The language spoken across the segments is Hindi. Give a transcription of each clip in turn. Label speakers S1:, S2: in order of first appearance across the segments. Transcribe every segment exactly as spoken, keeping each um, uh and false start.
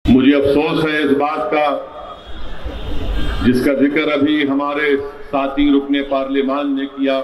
S1: मुझे अफसोस है इस बात का, जिसका जिक्र अभी हमारे साथी रुकने पार्लियामान ने किया,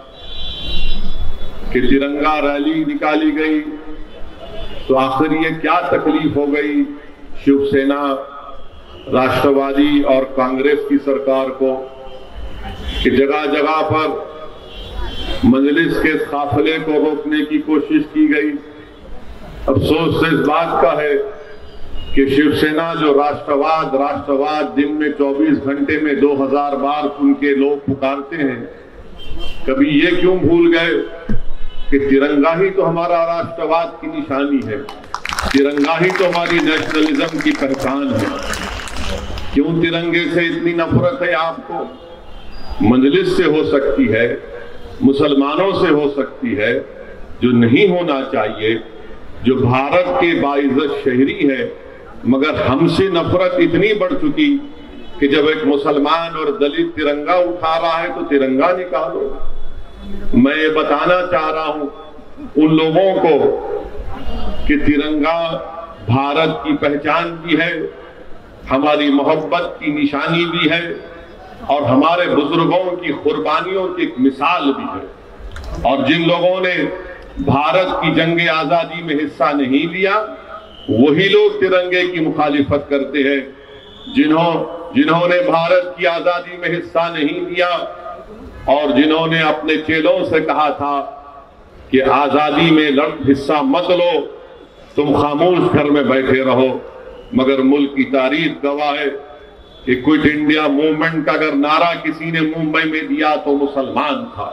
S1: कि तिरंगा रैली निकाली गई तो आखिर ये क्या तकलीफ हो गई शिवसेना, राष्ट्रवादी और कांग्रेस की सरकार को कि जगह जगह पर मजलिस के काफिले को रोकने की कोशिश की गई। अफसोस इस बात का है कि शिवसेना जो राष्ट्रवाद राष्ट्रवाद दिन में चौबीस घंटे में दो हजार बार उनके लोग पुकारते हैं, कभी ये क्यों भूल गए कि तिरंगा ही तो हमारा राष्ट्रवाद की निशानी है, तिरंगा ही तो हमारी नेशनलिज्म की पहचान है। क्यों तिरंगे से इतनी नफरत है आपको? मजलिस से हो सकती है, मुसलमानों से हो सकती है, जो नहीं होना चाहिए, जो भारत के बाइज्जत शहरी है, मगर हमसे नफरत इतनी बढ़ चुकी कि जब एक मुसलमान और दलित तिरंगा उठा रहा है तो तिरंगा निकालो। मैं ये बताना चाह रहा हूं उन लोगों को कि तिरंगा भारत की पहचान भी है, हमारी मोहब्बत की निशानी भी है और हमारे बुजुर्गों की कुर्बानियों की एक मिसाल भी है। और जिन लोगों ने भारत की जंग आजादी में हिस्सा नहीं लिया, वही लोग तिरंगे की मुखालिफत करते हैं। जिन्हों जिन्होंने भारत की आजादी में हिस्सा नहीं लिया और जिन्होंने अपने चेलों से कहा था कि आजादी में लड़ हिस्सा मत लो, तुम खामोश घर में बैठे रहो, मगर मुल्क की तारीख गवाह है कि क्विट इंडिया मूवमेंट का अगर नारा किसी ने मुंबई में दिया तो मुसलमान था।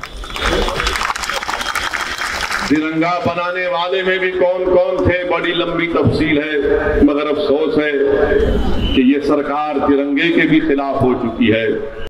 S1: तिरंगा बनाने वाले में भी कौन कौन थे, बड़ी लंबी तफसील है, मगर अफसोस है कि ये सरकार तिरंगे के भी खिलाफ हो चुकी है।